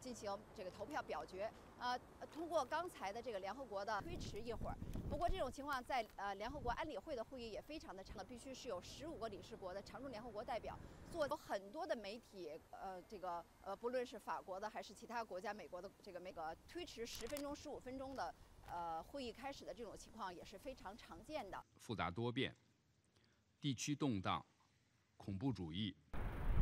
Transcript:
进行这个投票表决。通过刚才的这个联合国的推迟一会儿。不过这种情况在联合国安理会的会议也非常的长，必须是有15个理事国的常驻联合国代表做，有很多的媒体，不论是法国的还是其他国家，美国的推迟10分钟、15分钟的会议开始的这种情况也是非常常见的。 复杂多变，地区动荡，恐怖主义。